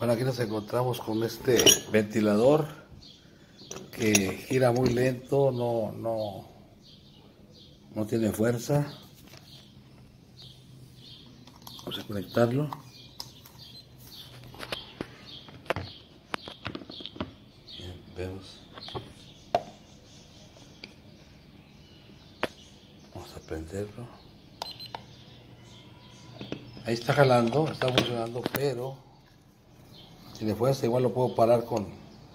Bueno, aquí nos encontramos con este ventilador que gira muy lento, no tiene fuerza. Vamos a conectarlo. Bien, vemos. Vamos a prenderlo. Ahí está jalando, está funcionando, pero tiene fuerza. Igual lo puedo parar con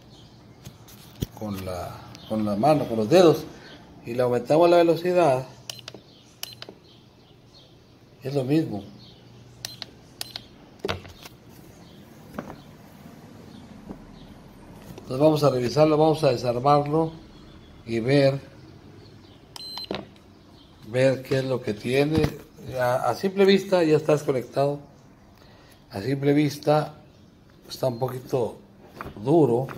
la mano, con los dedos, y le aumentamos la velocidad. Es lo mismo. Entonces vamos a revisarlo, vamos a desarmarlo y ver qué es lo que tiene. A simple vista ya está desconectado. A simple vista está un poquito duro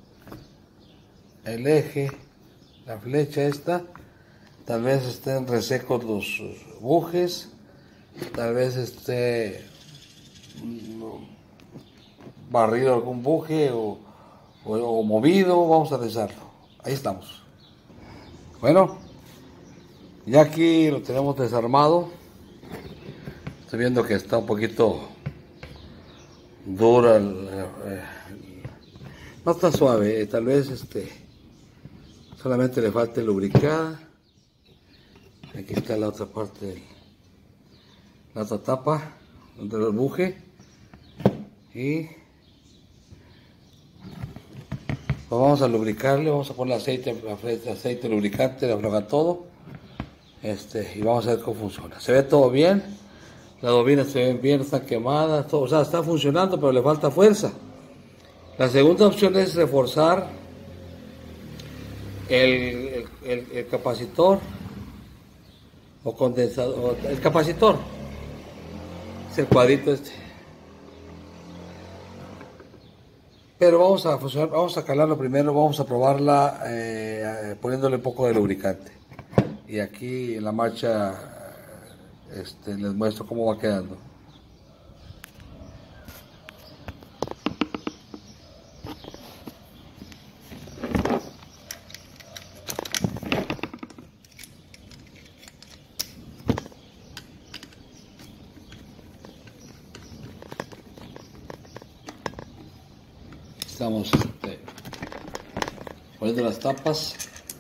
el eje, la flecha esta. Tal vez estén resecos los bujes, tal vez esté barrido algún buje o movido. Vamos a revisarlo. Ahí estamos. Bueno, ya aquí lo tenemos desarmado. Estoy viendo que está un poquito dura, no está suave, tal vez solamente le falta lubricada. Aquí está la otra parte, la otra tapa del buje, y pues vamos a lubricarle, vamos a poner aceite lubricante, le afloja todo, y vamos a ver cómo funciona. Se ve todo bien, las bobinas se ven bien, están quemadas, todo, o sea, está funcionando, pero le falta fuerza. La segunda opción es reforzar el capacitor o condensador, el capacitor, es el cuadrito este. Pero vamos a calarlo primero, vamos a probarla poniéndole un poco de lubricante. Y aquí en la marcha les muestro cómo va quedando. Estamos poniendo las tapas.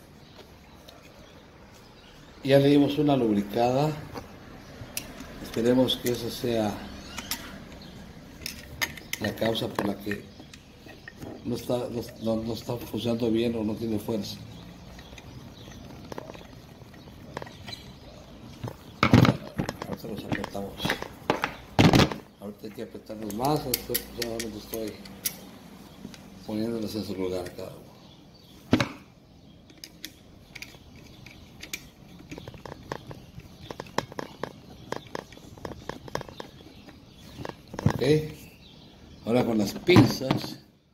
Ya le dimos una lubricada. Esperemos que esa sea la causa por la que no está funcionando bien o no tiene fuerza. Ahorita los apretamos. Ahorita hay que apretarlos más. Solamente estoy poniéndolos en su lugar a cada uno. Ok, ahora con las pinzas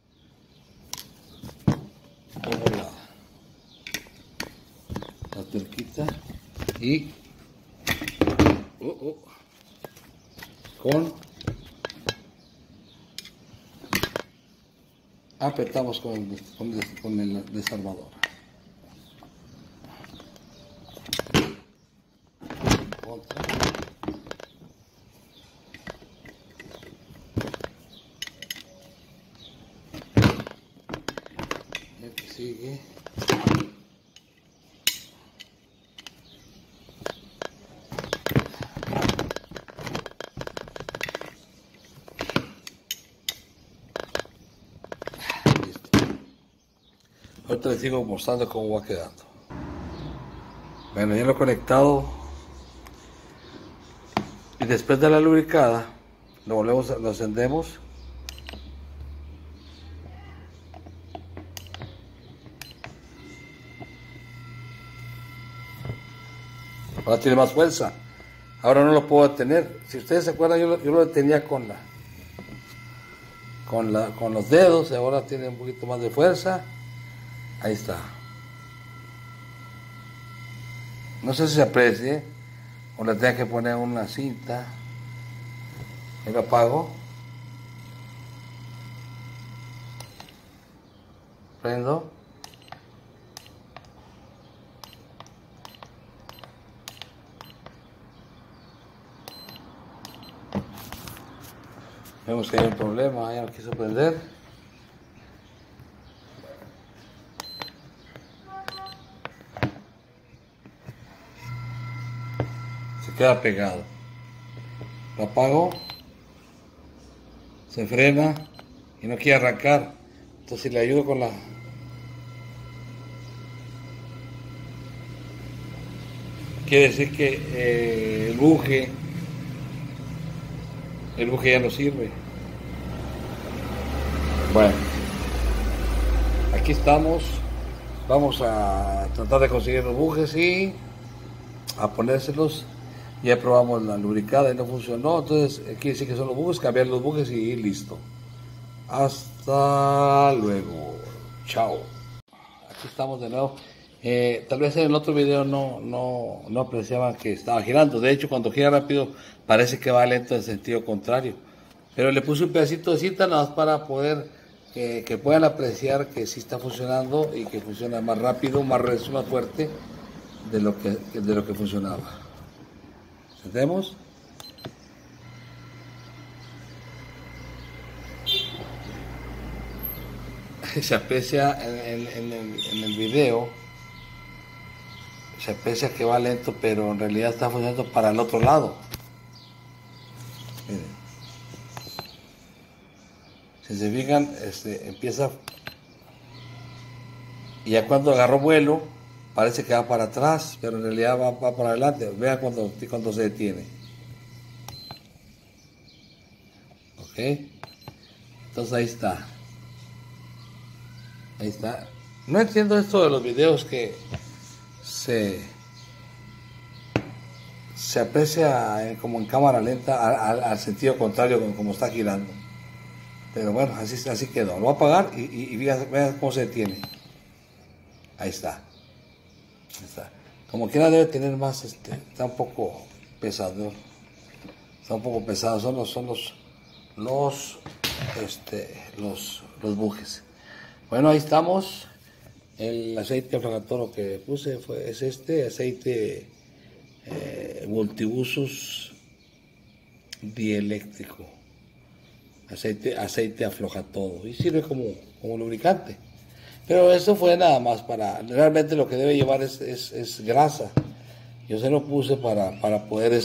pongo la tuerquita y apretamos con el desarmador. Otra. El que sigue. Ahorita les sigo mostrando cómo va quedando. Bueno, ya lo he conectado. Y después de la lubricada, lo encendemos. Ahora tiene más fuerza. Ahora no lo puedo detener. Si ustedes se acuerdan, yo lo detenía con los dedos. Ahora tiene un poquito más de fuerza. Ahí está. No sé si se aprecie, o le tengo que poner una cinta. Ahí lo apago. prendo. Vemos que hay un problema, ya no quiso prender. Se queda pegado. Lo apago. Se frena y no quiere arrancar. Entonces si le ayudo con la... Quiere decir que el buje ya no sirve. Bueno, aquí estamos. Vamos a tratar de conseguir los bujes y a ponérselos. Ya probamos la lubricada y no funcionó, entonces quiere decir que son los bujes, cambiar los bujes y listo. Hasta luego. Chao. Aquí estamos de nuevo. Tal vez en el otro video no apreciaban que estaba girando. De hecho, cuando gira rápido parece que va lento en sentido contrario. Pero le puse un pedacito de cinta nada más para poder que puedan apreciar que sí está funcionando y que funciona más rápido, más recio, más fuerte de lo que funcionaba. ¿Entendemos? Se aprecia en el video, se aprecia que va lento, pero en realidad está funcionando para el otro lado. Miren. Si se fijan, empieza, y ya cuando agarró vuelo, parece que va para atrás, pero en realidad va para adelante. Vean cuando se detiene. Ok. Entonces ahí está. Ahí está. No entiendo esto de los videos que se aprecia como en cámara lenta al sentido contrario como está girando. Pero bueno, así quedó. Lo voy a apagar y vean cómo se detiene. Ahí está. Está. Como quiera debe tener más, está un poco pesado. Está un poco pesado, son los bujes. Bueno, ahí estamos. El aceite aflagatorio que puse es aceite multiusos dieléctrico. Aceite afloja todo y sirve como lubricante. Pero eso fue nada más realmente lo que debe llevar es grasa. Yo se lo puse para poder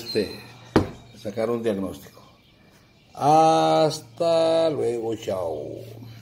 sacar un diagnóstico. Hasta luego, chao.